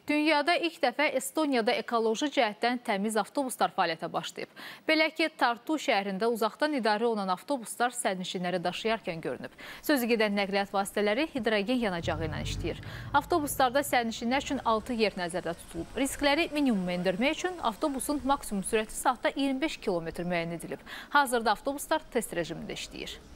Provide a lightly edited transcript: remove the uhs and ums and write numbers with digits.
Dünyada ilk dəfə Estoniyada ekoloji cəhətdən təmiz avtobuslar fəaliyyətə başlayıb. Belə ki, Tartu şəhərində uzaqdan idarə olunan avtobuslar sərnişinləri daşıyarkən görünüb. Sözü gedən nəqliyyat vasitələri hidrogen yanacağı ilə işləyir. Avtobuslarda sərnişinlər üçün 6 yer nəzərdə tutulub. Riskləri minimuma endirmək üçün avtobusun maksimum sürəti saatda 25 km müəyyən edilib. Hazırda avtobuslar test rejimində işləyir.